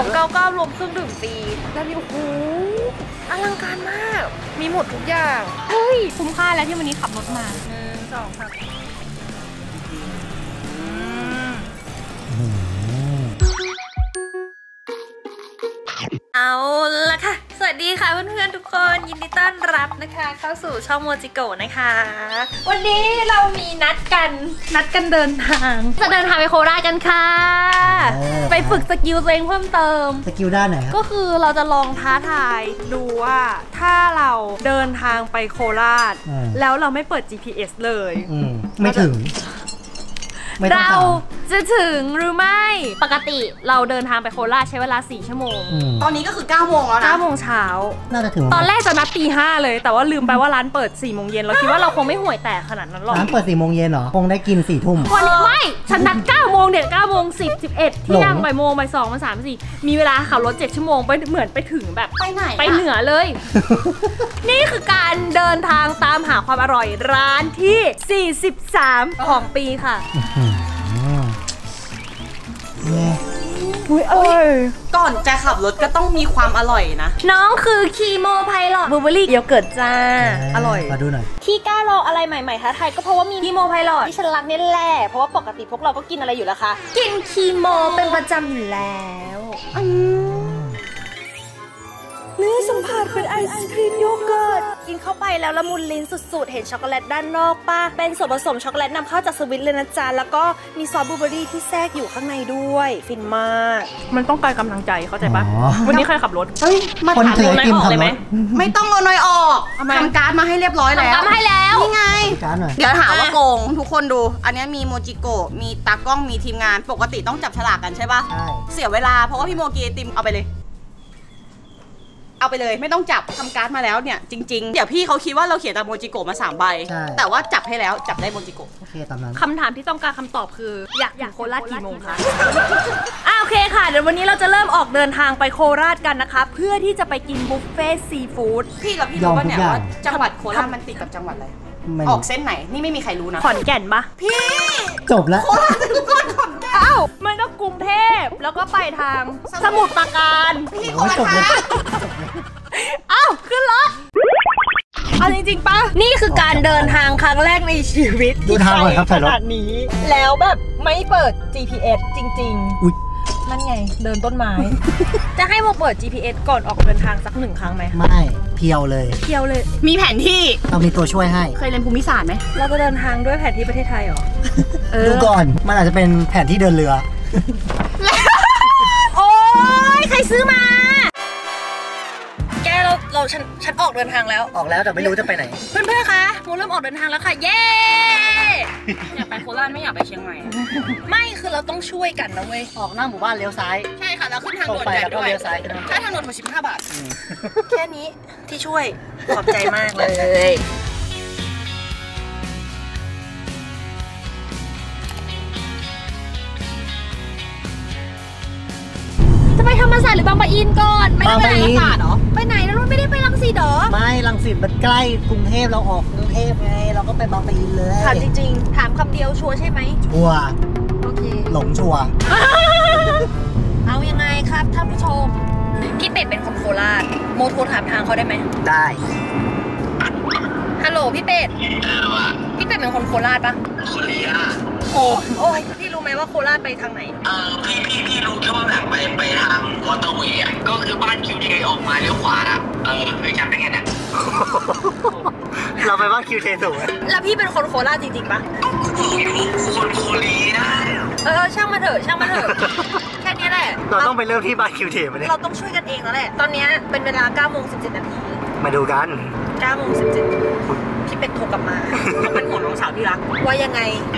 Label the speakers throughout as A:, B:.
A: 299รวมเครื่องดื่มฟรีแล้วนี่โอ้โหอลังการมากมีหมดทุกอย่างเฮ้ยคุ้มค่าแล้วที่วันนี้ขับรถมา1 2 3เอาละค่ะสวัสดีค่ะเพื่อนๆทุกคนยินดีต้อนรับนะคะเข้าสู่ช่องโมจิโกะนะคะวันนี้เรามีนัดกันเดินทางจะเดินทางไปโคราชกันค่ะไปฝึกสกิลตัวเองเพิ่มเติม
B: สกิลด้านไหน
A: ก็คือเราจะลองท้าทายดูว่าถ้าเราเดินทางไปโคราชแล้วเราไม่เปิด GPS เลย
B: ไม่ถึง
A: เราจะถึงหรือไม่ปกติเราเดินทางไปโคราชใช้เวลา4 ชั่วโมง
C: ตอนนี้ก็คือ9 โมงแล้วนะ
A: 9 โมงเช้า
B: น่าจะถึง
A: ตอนแรกจะนัดตี 5เลยแต่ว่าลืมไปว่าร้านเปิด4 โมงเย็นเราคิดว่าเราคงไม่ห่วยแตกขนาดนั้นหรอก
B: ร้านเปิด4 โมงเย็นเหรอคงได้กิน4 ทุ่ม
A: วันนี้ไม่ฉันนัด9 โมงเนี่ย9 โมง 10 11ที่ยังบ่ายโมงบ่าย2บ่าย3 4มีเวลาขับรถ7 ชั่วโมงไปเหมือนไปถึงแบบ
C: ไปไหน
A: ไปเหนือเลย นี่คือการเดินทางตามหาความอร่อยร้านที่43ของปีค่ะ
C: ก่อนจะขับรถก็ต้องมีความอร่อยนะ
A: น้องคือคีโมไพลอตบลูเบอร์รี่โยเกิร์ตจ้าอร่อย
B: มาดูหน่อย
A: ที่กล้าลองอะไรใหม่ๆท้าทายก็เพราะว่ามีคีโมไพลอตที่ฉันรักนี่แหละเพราะว่าปกติพวกเราก็กินอะไรอยู่แล้วค่ะกินคีโมเป็นประจำอยู่แล้วเนื้อสัมผัสเป็นไอศครีมโยเกิร์ตกินเข้าไปแล้วละมุนลิ้นสุดๆเห็นช็อกโกแลตด้านนอกป่ะเป็นส่วนผสมช็อกโกแลตนำเข้าจากสวิตเลยนะจ๊ะแล้วก็มีซอสบลูเบอร์รี่ที่แทรกอยู่ข้างในด้วยฟินมากมันต้องการกำลังใจเข้าใจปะวันนี้ใครขับรถ
C: เฮ้ยมาถาม
A: นายออกเลยไหม
C: ไม่ต้องเอานายออกทำการ์ดมาให้เรียบร้อยแล้ว
A: ทำการ์ดมาให้แล้ว
C: นี่ไงเดี๋ยวหาว่าโกงทุกคนดูอันนี้มีโมจิโกะมีตากล้องมีทีมงานปกติต้องจับฉลากกันใช่ปะใช่เสียเวลาเพราะว่าพี่โมกีติมเอาไปเลยไม่ต้องจับทำการ์ดมาแล้วเนี่ยจริงๆเดี๋ยวพี่เขาคิดว่าเราเขียนแต่โมจิโกะมา3 ใบแต่ว่าจับให้แล้วจับได้โมจิโกะ
B: โอเคตามนั้น
A: คำถามที่ต้องการคำตอบคืออยากโคราชกี่โมงคะโอเคค่ะเดี๋ยววันนี้เราจะเริ่มออกเดินทางไปโคราชกันนะคะเพื่อที่จะไปกินบุฟเฟ่ซีฟู้ด
C: พี่กับพี่รู้ว่าเนี่ยว่าจังหวัดโคราชมันติดกับจังหวัดอะไรออกเส้นไหนนี่ไม่มีใครรู้นะ
A: ขอนแก่นปะ
C: พี่
B: จบแล้ว
C: โคราชทุกคนขอนแก่น
A: มันก็กรุงเทพแล้วก็ไปทางสมุทรปราการ
C: พี่โคราช
A: ขึ้นรถเอาจริงๆปะนี่คือการเดินทางครั้งแรกในชีวิต
B: ดูทางก่อนครับข
A: นาดนี้แล้วแบบไม่เปิด GPS จริงๆนั่นไงเดินต้นไม้ จะให้โมเปิด GPS ก่อนออกเดินทางสัก1 ครั้งไหม
B: ไม่เพียวเลย
C: มีแผนที่
B: เรามีตัวช่วยให้
C: เคยเรียนภูมิศาสตร์ไหม
A: เราจะเดินทางด้วยแผนที่ประเทศไทยหรอ
B: ดูก่อนมันอาจจะเป็นแผนที่เดินเรือ
A: โอ๊ยใครซื้อมาฉันออกเดินทางแล้ว
B: แต่ไม่รู้จะไปไหน
A: เพื่อนๆคะโมเริ่มออกเดินทางแล้วค่ะเย้
C: อยากไปโคราชไม่อยากไปเชียงใหม่
A: ไม่คือเราต้องช่วยกันนะเว้ย
B: ออกหน้าหมู่บ้านเลี้ยวซ้าย
C: ใช่ค่ะแล้วขึ้นทางด่วนใหญ่ด้วยค่าทางด่วน65 บาท
A: แค่นี้ที่ช่วยขอบใจมากเลยจะไปธรรมศาสตร์หรือบางปะอินก่อนไม่ได้ไปธรรมศาสตร์หรอไปไหนแล้วรุ่นไม่ได้ไปรังสิตหรอ
B: ไม่รังสิตมันใกล้กรุงเทพเราออกกรุงเทพไงเราก็ไปบางปะอินเลย
A: ถามจริงๆถามคำเดียวชัวร์ใช่ไหม
B: ชัวร์
A: โอเค
B: หลงชัวร์
A: เอายังไงครับท่านผู้ชมพี่เป็ดเป็นคนโคราชโมโทรถามทางเขาได้ไหม
B: ได้
A: ฮัลโหลพี่เป็ดเป็นคนโคราชปะ
D: โคเรีย
A: โอ้ยพี่รู้ไหมว่าโคราชไปทางไหน
D: พี่รู้แค่ว่าแบบไปทางมอเตอร์เวย์ก็คือบ้านคิวเทออกมาเลี้ยวขวาอ่ะเคยจำได้ไงเนี่ย
B: เราไปบ้านคิวเทถูกไหม
A: แล้วพี่เป็นคนโคราชจริงๆปะ
D: คนโคเรีย
A: ช่างมาเถอะแค่นี้แหละ
B: เราต้องไปเริ่มที่บ้านคิวเทมาเนี่ย
A: เราต้องช่วยกันเองแล้วแหละตอนนี้เป็นเวลา 9 โมง 17 นาที
B: มาดูกัน
A: 9 โมง 17พี่เป็ดโทรกลับมาเขาเป็นห่วงน้องสาวที่รักว่ายังไง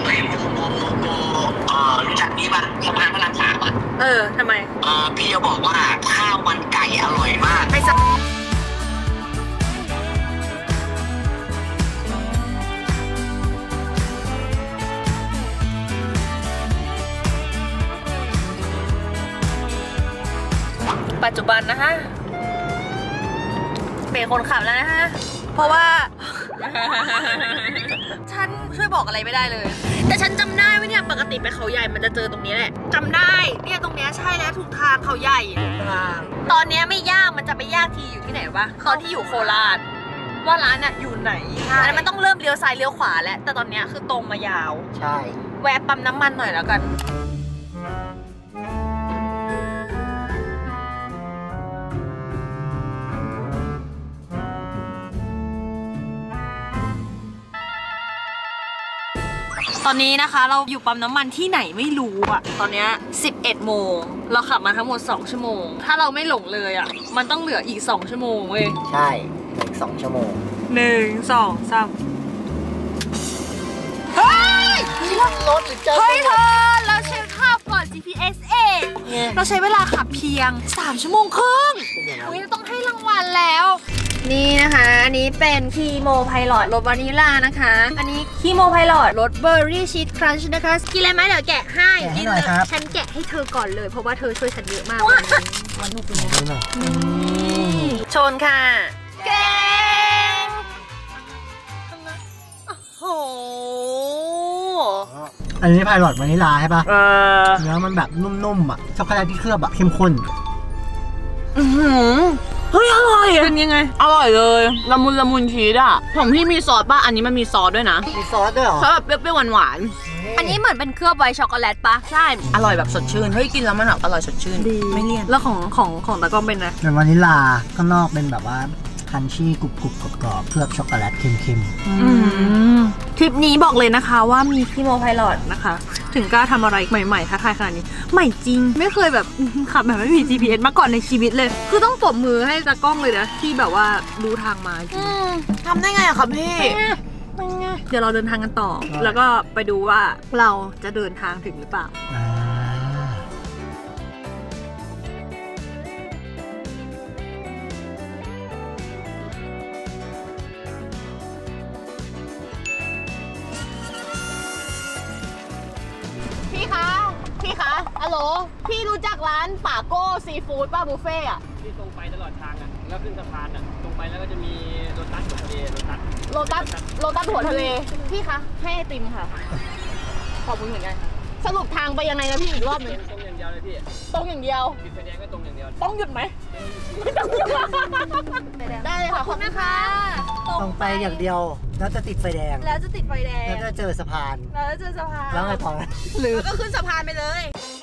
D: รู้จักนี่ปะสะพานพระราม3อ่ะ
A: ทำไม
D: พี่จะบอกว่าข้าวมันไก่อร่อยมาก
A: ไอ้สัสปัจจุบันนะคะเป็นคนขับแล้วนะคะพเพราะว่า ฉันช่วยบอกอะไรไม่ได้เลย แต่ฉันจำได้ว่าเนี่ยปกติไปเขาใหญ่มันจะเจอตรงนี้แหละจำได้เนี่ยตรงเนี้ยใช่แล้วถูกทางเขาใหญ่ตอนเนี้ยไม่ยากมันจะไปยากทีอยู่ที่ไหนวะตอนที่อยู่โคราชว่าร้านน่ะอยู่ไหนอันนั้นมันต้องเริ่มเลี้ยวซ้ายเลี้ยวขวาแล้วแต่ตอนเนี้ยคือตรงมายาว
B: ใช่
A: แวะปั๊มน้ำมันหน่อยแล้วกันตอนนี้นะคะเราอยู่ปั๊มน้ำมันที่ไหนไม่รู้อะตอนนี้11 โมงเราขับมาทั้งหมด2 ชั่วโมงถ้าเราไม่หลงเลยอะมันต้องเหลืออีก2 ชั่วโมงเว้ย
B: ใช่อีก2 ชั่วโมง
A: 1 2 3เฮ้ย
B: รถหรือเจอ
A: เฮ้ยเธอเราเช็คภาพก่อน GPS เองเราใช้เวลาขับเพียง3 ชั่วโมงครึ่งอุ๊ยต้องให้รางวัลแล้วนี่นะคะอันนี้เป็นคีโมไพลอตรสวานิลลานะคะอันนี้คีโมไพลอตรสเบอร์รี่ชีสครันช์นะคะกินอะไรไหมเดี๋ยวแกะให้
B: กินเลยครับ
A: ฉันแกะให้เธอก่อนเลยเพราะว่าเธอช่วยฉันเยอะมากวันนี้วันลูกเป็นไงชนค่ะแกงโอ้โห
B: อันนี้ไพลอตวานิลลาใช่ปะเนื้อมันแบบนุ่มๆอ่ะช็อกโกแลตที่เคลือบแบบเข้มข้น
C: เฮ้ยอร่อยเป็นยังไงอร่อยเลยละมุนชีสอ่ะของพี่มีซอสป่ะอันนี้มันมีซอสด้วยนะ
B: มีซอสด้วยเหรอ
C: ซอสแบบเปรี้ยวๆหวาน
A: ๆอันนี้เหมือนเป็นเคลือบไวท์ช็อกโกแลตปะ
C: ใช่อร่อยแบบสดชื่นเฮ้ยกินแล้วมันแบบอร่อยสดชื่น
A: ดี
C: ไม่เลี่ยน
A: แล้วของตะก้องเป็นนะ
B: เป็นวานิลลาข้างนอกเป็นแบบว่าคันชี่กรุบๆกรอบๆเคลือบช็อกโกแลตเค็ม
A: ๆทริปนี้บอกเลยนะคะว่ามีคีโมไพลอตนะคะถึงกล้าทำอะไรใหม่ๆท้าทายขนาดนี้ใหม่จริงไม่เคยแบบขับแบบไม่มี GPS มาก่อนในชีวิตเลยคือต้องปรบมือให้ตะก้องเลยนะที่แบบว่ารู้ทางมาจริง
C: ทำได้ไงอะคะพี่
A: เดี๋ยวเราเดินทางกันต่อแล้วก็ไปดูว่าเราจะเดินทางถึงหรือเปล่าพี่คะฮัลโหลพี่รู้จักร้านป่าโก้ซีฟู้ดป่ะบุฟเฟ่อะ
E: ที่ตรงไปตลอดทางอ่ะแล้วขึ้นสะพานอ่ะตรงไปแล้วก็จะมีโลตัสหัวทะเล
A: โลตัสหัวทะเลพี่คะให้ไอติมค่ะขอบคุณเหมือนกันสรุปทางไปยังไงนะพี่อีกรอบนึง
E: ตรงอย่างเดียวเลยพี่
A: ตรงอย่างเดียว
E: ติดไฟแดงก็ตรงอย่างเดียว
A: ต้องหยุดไหมไม่ต้องหยุดได้เลยค่ะขอบคุณนะคะ
B: ตรงไปอย่างเดียวแล้วจะติดไฟแดง
A: แล้วจะ
B: เจอสะพาน
A: แล้ว
B: ไงต่อ
A: หรือก็ขึ้นสะพานไปเลย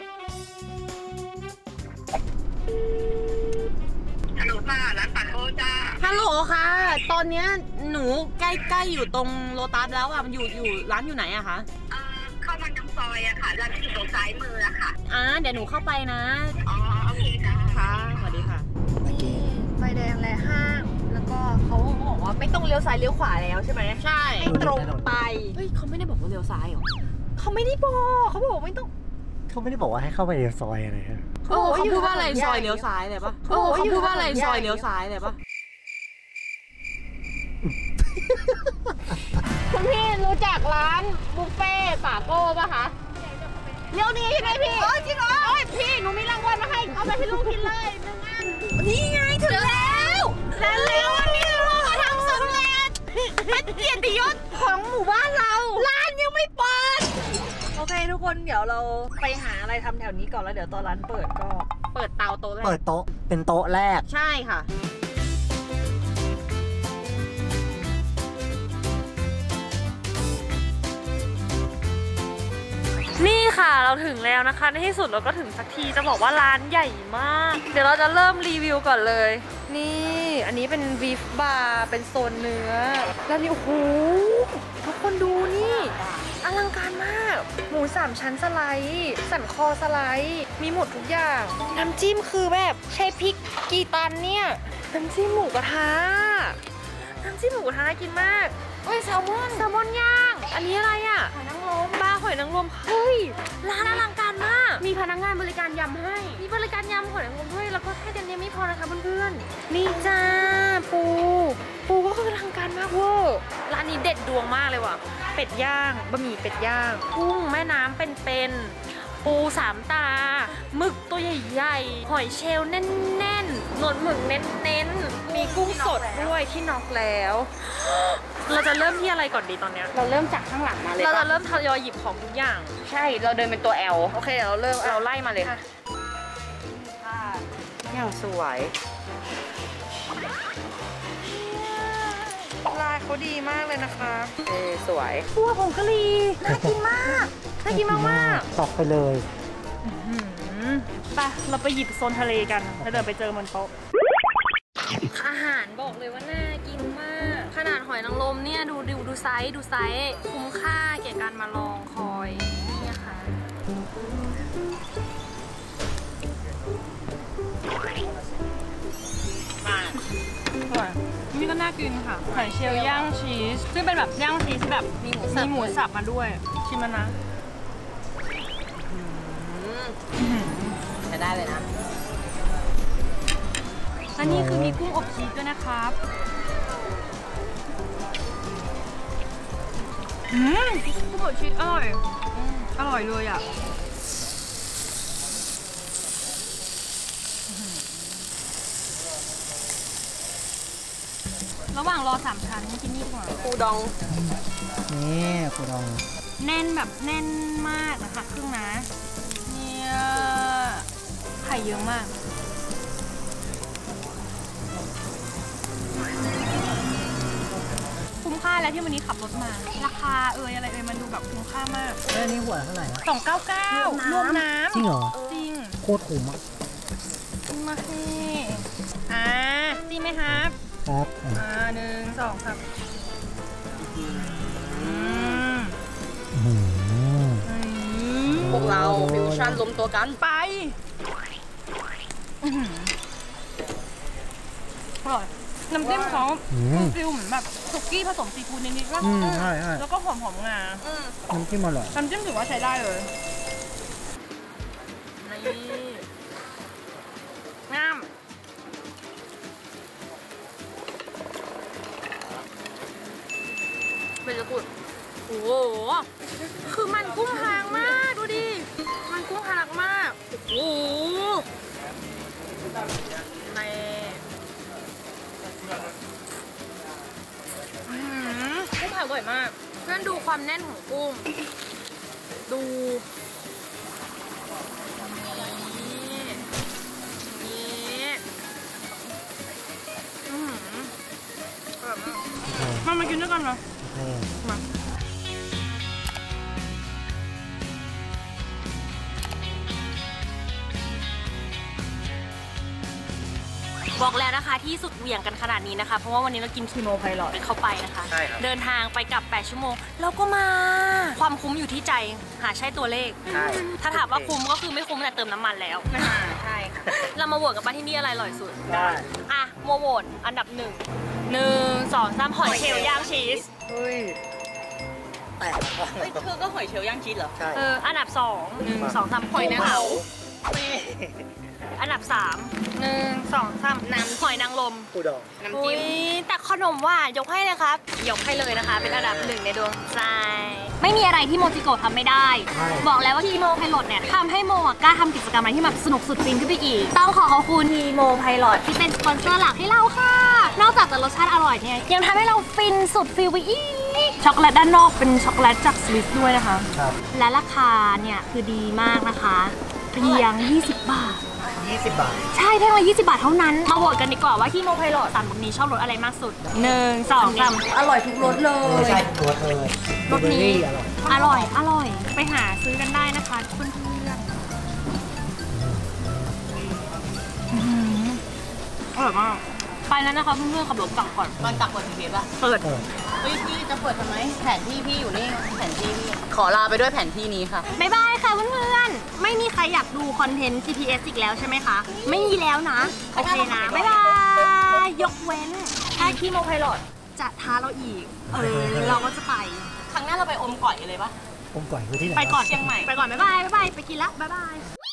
D: ฮัลโหลจ้าร้านปัดโอจ้า
C: ฮัลโหลค่ะตอนเนี้ยหนูใกล้อยู่ตรงโลตัสแล้วอ่ะมันอยู่ร้านอยู่ไหนอะคะ
D: เข้ามาตรงซอยอะค่ะร้านที่อยู่ตรงซ้ายมืออะค่ะ
C: เดี๋ยวหนูเข้าไปนะ
D: อ๋อโอเคค่ะ
C: ค่ะสวัสดีค่ะ
A: ไฟแดงและห้างแล้วก็เขาบอกว่าไม่ต้องเลี้ยวซ้ายเลี้ยวขวาแล้วใช่ไหม
C: ใช่
A: ให้ตรงไป
C: เฮ้ยเขาไม่ได้บอกว่าเลี้ยวซ้ายหรอ
A: เขาไม่ได้บอกเขาบอกไม่ต้อง
B: เขาไม่ได้บอกว่าให้เข้าไปในซอยอะไรฮะ
C: เขาพูดว่าอะไรซอยเลี้ยวซ้ายเลยปะเขาพูดว่าอะไรซอยเลี้ยวซ้ายเลยปะ
A: คุณพี่รู้จักร้านบุฟเฟ่ป่าโก้ป่ะคะเลี้ยวนี้ใช่ไหมพี่จริงเหรอพี่หนูมีรางวัลมาให้เอาไปให้ลูกกินเลย1 อันนี่ไงถึงแล้ววันนี้เราก็ทำสำเร็จเป็นเกียรติยศของหมู่บ้านเราร้านยังไม่เปิดโอเคทุกคนเดี๋ยวเราไปหาอะไรทำแถวนี้ก่อนแล้วเดี๋ยวตอนร้านเปิดก็เปิดโต๊ะแรก
B: เปิดโต๊ะเป็นโต๊ะแรก
C: ใช่ค่ะ
A: นี่ค่ะเราถึงแล้วนะคะในที่สุดเราก็ถึงสักทีจะบอกว่าร้านใหญ่มากเดี๋ยวเราจะเริ่มรีวิวก่อนเลยนี่อันนี้เป็นบีฟบาร์เป็นโซนเนื้อแล้วนี่โอ้โหทุกคนดูนี่อลังการมากหมู3 ชั้นสไลด์สันคอสไลด์มีหมดทุกอย่างน้ำจิ้มคือแบบใช้พริกกี่ตันเนี่ยน้ำจิ้มหมูกระทะน่ากินมากเฮ้ยแซลมอนย่างอันนี้อะไรอ่ะหอยนางรมหอยนางรมเฮ้ยร้านอลังการมากมีพนักงานบริการยำให้มีบริการยำหอยนางรมด้วยแล้วก็แค่กันนี้ไม่พอนะคะเพื่อนๆนี่จ้าปูก็คืออลังการมากเวอร์ร้านนี้เด็ดดวงมากเลยว่ะเป็ดย่างบะหมี่เป็ดย่างกุ้งแม่น้ำเป็นปู3 ตาหมึกตัวใหญ่ๆหอยเชลล์แน่นๆหนวดหมึกเน้นๆมีกุ้งสดด้วยที่น็อกแล้ว เราจะเริ่มที่อะไรก่อนดีตอนเนี้ย
C: เราเริ่มจากข้างหลังมาเลย
A: เราจะเริ่มทยอยหยิบของทุกอย่าง
C: ใช่เราเดินเป็นตัว L
A: โอเคเราเริ่ม
C: เราไล่มาเลย
A: ค่ะ
C: อย่างสวย
A: ลายเขาดีมากเลยนะคะ
C: สวย
A: คั่วผงกะหรี่น่ากินมากน่ากินมาก
B: ตอกไปเลย
A: ๆไปเราไปหยิบโซนทะเลกันแล้วเดินไปเจอบนโต๊ะอาหารบอกเลยว่าน่ากินมาก ขนาดหอยนางรมเนี่ยดูไซส์คุ้มค่าแก่การมาลองคอยเนี่ยค่ะนี่ก็น่ากินค่ะหอยเชลล์ย่างชีสซึ่งเป็นแบบย่างชีสที่แบบมีหมูสับมาด้วยชิมแล้วนะ
C: ใช้ได้เลยนะ
A: อันนี้คือมีกุ้งอบชีสด้วยนะครับกุ้งอบชีสอร่อยเลยอ่ะระหว่างรอ3 ชั้นกินนี่ดีกว่า
C: ปูดอง
B: นี่ปูดอง
A: แน่นแบบแน่นมากนะคะครึ่งนะเนี่ยไข่เยอะมากคุ้มค่าแล้วที่วันนี้ขับรถมาราคาอะไรมันดูแบบคุ้มค่ามาก
B: แล้วอันนี้หัวเท่าไหร่นะ
A: 299รวมน้ำ
B: จริงเหรอ
A: จริง
B: โคตรคุ้มอ่ะ
A: มาให้จริงไหมครับ
B: ครับ
A: 1 2 3
C: พวกเราฟิวชั่นรวมตัวกัน
A: ไปอร่อยน้ำจิ้มเขาฟิลเหมือนแบบสุกี้ผสมซีฟู้ดนิดๆว่า
B: ใช่
A: แล้วก็หอมงา
B: น้ำจิ้มอร่อย
A: น้ำจิ้มถือว่าใช้ได้เลยนี่งามเป็นจะกุดโอ้โหคือมันกุ้งหางมากดูดิมันกุ้งหางมากโอ้โหในกุ้งหางอร่อยมากเพื่อนดูความแน่นของกุ้งดูนี่อร่อยมากมากินด้วยกันเหรอมา บอกแล้วนะคะที่สุดเหวี่ยงกันขนาดนี้นะคะเพราะว่าวันนี้เรากินคีโมไพลอตเข้าไปนะคะเดินทางไปกลับ8 ชั่วโมงแล้วก็มาความคุ้มอยู่ที่ใจหาใช่ตัวเลขถ้าถามว่าคุ้มก็คือไม่คุ้มแต่เติมน้ำมันแล้วใช่ค่ะเรามาโหวตกันว่าที่นี่อะไรอร่อยสุดได้อ่ะโมโหวตอันดับ1 2 3หอยเชลล์ย่างชีส
C: คือก็หอยเชลล์ย่างชีสเหรอ
A: อันดับ2 1 2 3หอยนางรมอันดับ3 1 2 3น้ำหอยนางรม
B: ปูดอง
C: น้ำจิ้ม
A: แต่ขนมว่ายกให้เลยครับยกให้เลยนะคะเป็นอันดับ1ในดวงใจไม่มีอะไรที่โมจิโกะทำไม่ได้ บอกแล้วว่าทีโมไพลอตเนี่ยทำให้โมกล้าทำกิจกรรมอะไรที่แบบสนุกสุดฟินขึ้นไปอีกต้องขอบคุณทีโมไพลอตที่เป็นสปอนเซอร์หลักให้เราค่ะนอกจากจะรสชาติอร่อยเนี่ยยังทำให้เราฟินสุดฟิลไปอีกช็อกโกแลตด้านนอกเป็นช็อกโกแลตจากสวิสด้วยนะคะ
B: ครับ
A: และราคาเนี่ยคือดีมากนะคะเพียง20 บาท
B: 20 บาท
A: ใช่แท่งละ20 บาทเท่านั้นมาโหวตกันดีกว่าว่าที่โมไพลอต3รสนี้ชอบรสอะไรมากสุด1 2 3
C: อร่อยทุกรสเล
B: ใช่รสเลย
A: รสนี้
B: อร่อย
A: อร่อยไปหาซื้อกันได้นะคะเพื่อนอร่อยมากไปแล้วนะคะเพื่อนๆขับรถกลับก่อน
C: ตอนกลับเปิดทีวีป่ะ
A: เปิด
C: เฮ้ยพี่จะเปิดทำไมแผนที่พี่อยู่นี่แผนที่พี่ขอลาไปด้วยแผนที่นี้ค่ะ
A: บ๊ายบายค่ะเพื่อนๆไม่มีใครอยากดูคอนเทนต์ GPS อีกแล้วใช่ไหมคะไม่มีแล้วนะโอเคนะบ๊ายบายยกเว้นถ้าที่โมไพลอตจะท้าเราอีกเราก็จะไป
C: ครั้งหน้าเราไปอมก่อยเลยปะ
B: ผมก่อยคือที่ไหน
A: ไปก่อน
C: เชียงใหม่
A: ไปก่อนบ๊ายบายไปกินละบ๊ายบาย